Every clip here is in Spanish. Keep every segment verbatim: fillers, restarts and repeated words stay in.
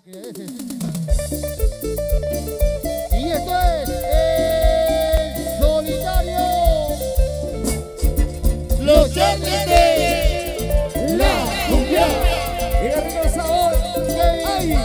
Mira, ese es. Y esto es El Solitario. Los grandes de la cumbia. Y el rico sabor. ¡Ay!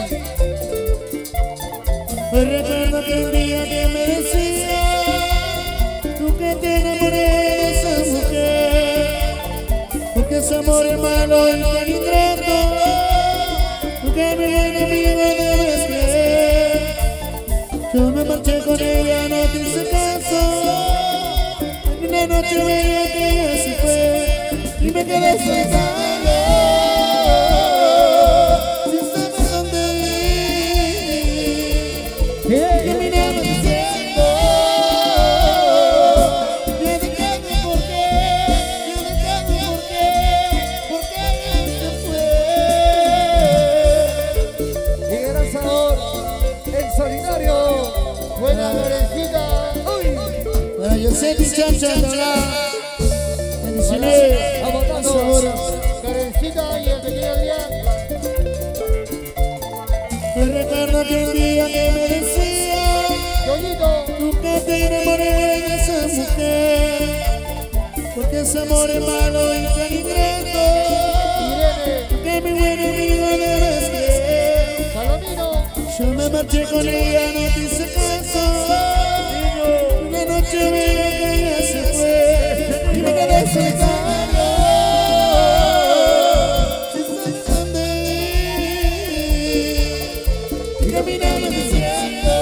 Recuerdo que el día que me decía tú que te enamoré de esa mujer, porque ese amor es malo y tan ingrato, tú que mi buen amigo debes creer. Yo me marché con ella, no te hice caso, en una noche veía que ella se fue y me quedé solitario. Buena Lorencita. Bueno, yo sé que chancha de hablar. Bendiciones. Vamos dando. Karencita y el pequeño Adrián. Me recuerdo que el día que me decía Doñito. tú que te enamoré de esa mujer, porque ese amor es malo y tan ingrato. Irene. Que mi buen amigo debes creer. Palomino. Yo me marché con ella, no te hice caso. Una noche veía que ella se fue y me quedé solitario. Sin saber dónde ir y caminando en el desierto.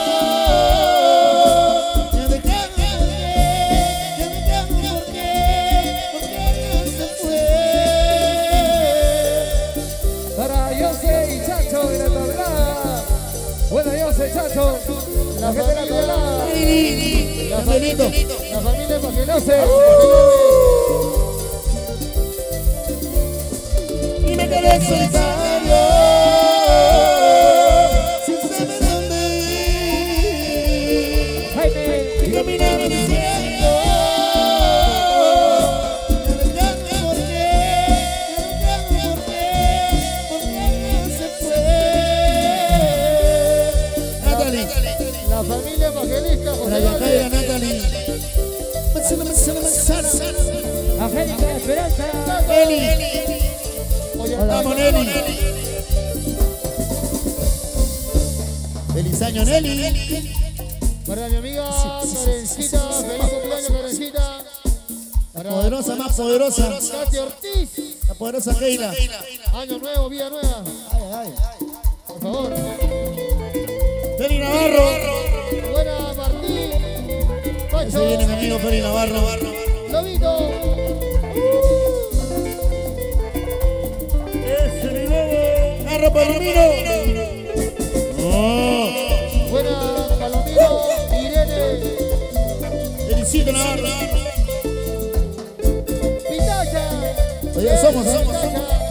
Ya dejado por qué, ya dejado por qué, porque ella se fue. Para Jose y Chacho de la tablada. Bueno, Jose, Chacho. La gente de la tablada. La familia, la familia para que no se. Y me quedé solitario, sin saber dónde ir. Jaime. Y caminaba en el desierto. Ya dejando por qué, ya dejando por qué, porque ella se fue. Natalie, La familia evangelista. la Yacaira Natalie. Masana, masana, masana. Angélica Esperanza. Eli. Vamos, Nelly. Feliz año, Nelly. Para mi amiga Karencita. Feliz cumpleaños, Karencita. La poderosa, más poderosa. Katy Ortiz. La poderosa Keila. Año nuevo, vida nueva. Por favor. Feli Navarro. Buena Martín. Ese Pacho. viene mi amigo Feli Navarro. Lobito. Ese mi lobo. Narro Palomino. Oh. Buena Palomino. Irene. Felicito Navarro. Pitacha. Oye, somos, somos, somos.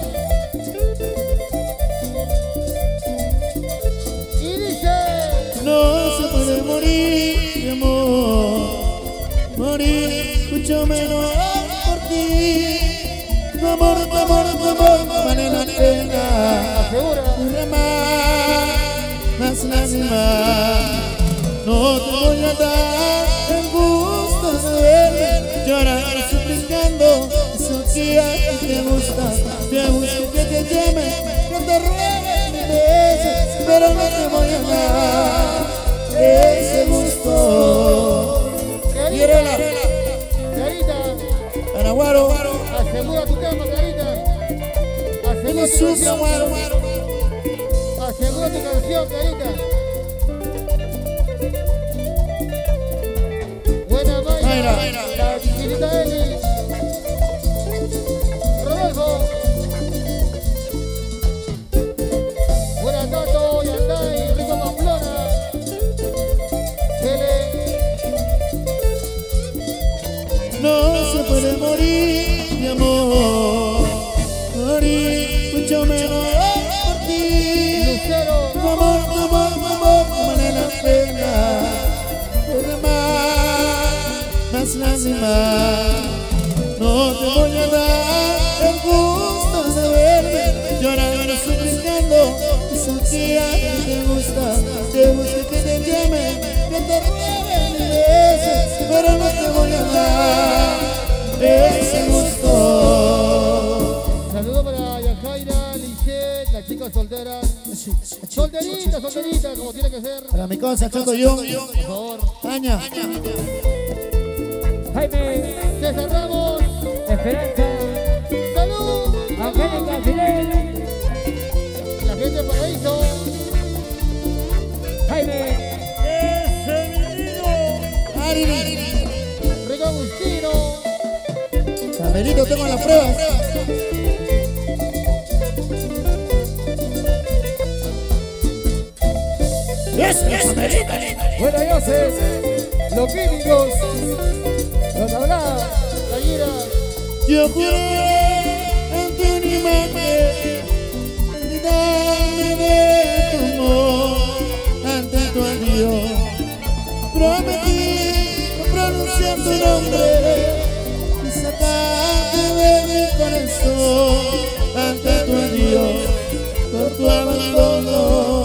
Y dice. No se puede morir de amor, morir mucho menos por ti. Tu amor, tu amor, tu amor, vale la pena. Asegura. Derramar más lágrimas. No te voy a dar el gusto de verme llorar suplicando eso que a ti te gusta. Te busco que te llame, que te ruegue mil veces, pero no te voy a dar ese gusto. Clarita. Clarita. Anaguaro, Asegura tu tema, Clarita. Asegura no tu sucio, canción. guaro. Asegura tu canción, Clarita. Buena Mayra. Mayra. La chiquitita Eli. Rodolfo. Buena Tato, Yandai, Rico Pamplona. Tele. No se puede morir de amor, morir mucho menos por ti. Lucero. Tu amor, tu amor, tu amor, vale la pena. Derramar más lágrimas. No te voy a dar el gusto de verme llorando, suplicando, eso que a ti te gusta, te gusta que te llamen, que te roben y besos, pero no te voy a dar ese gusto. Saludos para Yajaira, Lisette, la chica soltera. Solterita, solterita, como tiene que ser. Para mi cosa, Chato yo, Por favor. Aña, Jaime, César Ramos. Esperanza, Salud. Angélica, Fidel, La gente de Paraíso. Jaime, Ari, Rico Agustino. Camerito, tengo las pruebas. Buenas noches. Los químicos. Los hablados. La gira. Yo juré ante una imagen olvidarme de tu amor, ante tu adiós. Prometí no pronunciar tu nombre y sacarte de mi corazón, ante tu adiós, por tu abandono.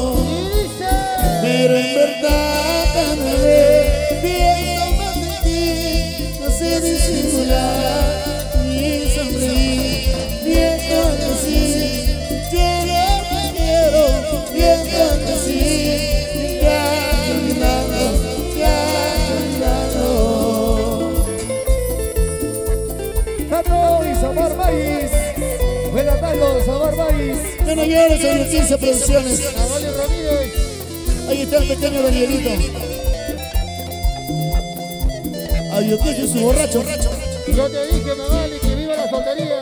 Pero en verdad cada vez pienso más en ti, no sé disimular ni sonreír, viendo que sí, yo no te quiero, viendo que sí, ya a mi lado, ya a mi lado. Tato y Samar Maíz. Buenas tardes, Samar Maíz. Ya no llores, son quince producciones. Avalio Ramírez. Ahí está el pequeño Danielito. Adiós, que es su borracho. Yo te dije, Magali, que viva la soltería.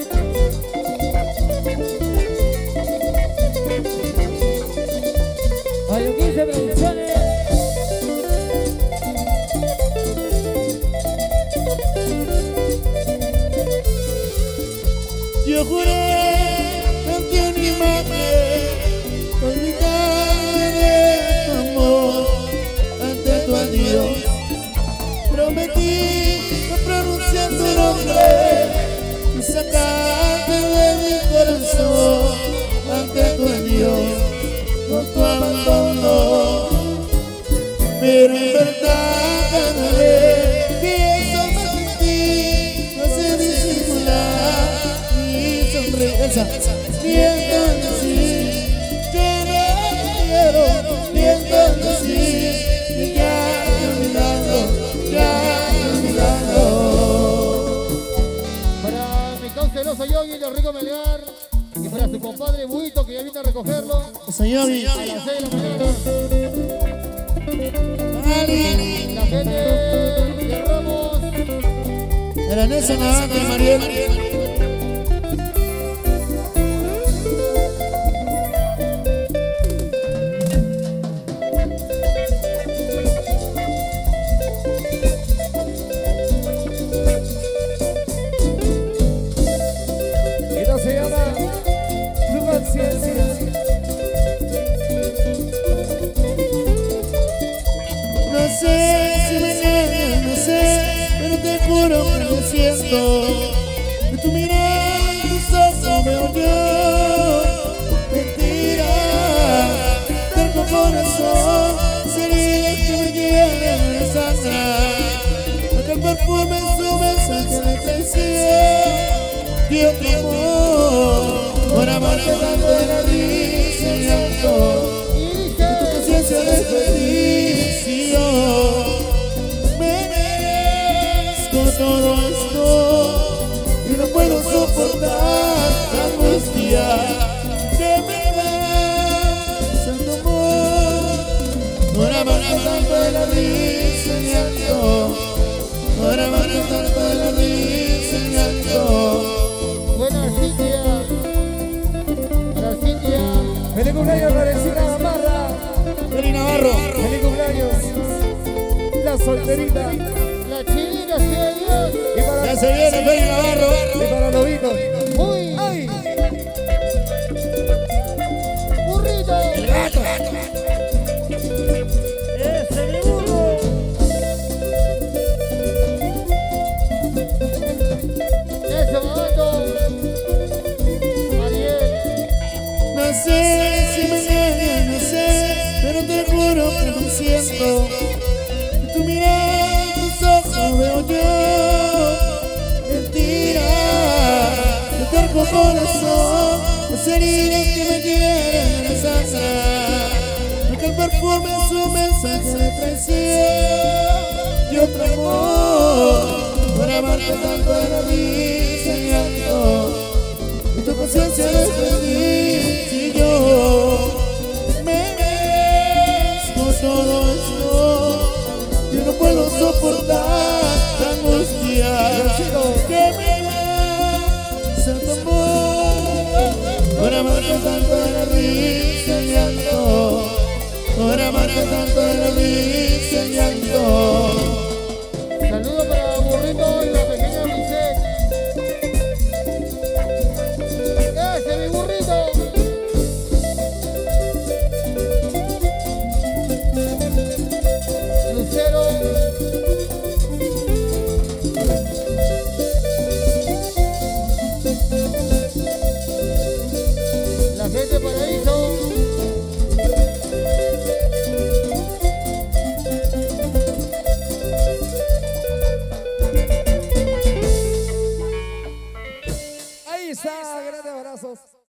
Radio quince Producciones, Yo juré ante una imagen olvidarme de tu amor, ante tu adiós. Prometí no pronunciar tu nombre y sacarte de mi corazón, ante tu adiós, por tu abandono. Pero en verdad cada vez pienso más en ti, no sé disimular ni sonreír. Elsa, viendo que sí, yo no te quiero, viendo que sí, y ya a mi lado, ya a mi lado. Para mi cauceloso Yogi, el Rico Melgar. Y para su compadre Buito, que ya viene a recogerlo. Esa Yogi, A las seis de la mañana. Ali, La gente de Ramos. de la Nelson Navante, Mariel. Esto se llama Tu Conciencia. No sé si mañana, no sé, pero te juro que lo siento. De tu mirada y tus ojos veo yo mentira. Terco corazón, heridas que me quieren desangrar. Porque el perfume en su mensaje de traición y otro amor, por amarte tanto de la risa y llanto. Y dice. Conciencia de perdición, merezco todo esto y no puedo soportar la angustia que me da santo amor. Por amarte tanto de la risa y llanto, por amarte tanto de la risa y llanto. Buena Cintia. Para Cintia. feliz cumpleaños Valentina Gamarra, Feli Navarro, feliz cumpleaños, la solterita, La chilena, sí, Dios. y para, ya se viene Feli Navarro. y para Lobito. Uy. ¡Ay! Burrito. El gato. ¡Ese mi burro! Ese momento. Mariel. No sé si mañana siento. Tu mirada, tus ojos veo yo. Mentira, tu terco corazón, las heridas que me quieren deshacer. Porque el perfume es un mensaje de traición y otro amor. Para amarte tanto de la risa y llanto, y tu conciencia desprendí. Si yo merezco todo esto, yo no puedo soportar la angustia que me da tu amor. Para amarte tanto de la risa y llanto, para amarte tanto de la risa y llanto. Saludos para Burrito y la pequeña Michelle. ¡Ese mi burrito! Lucero. La gente Paraíso. Ahí está, grandes abrazos.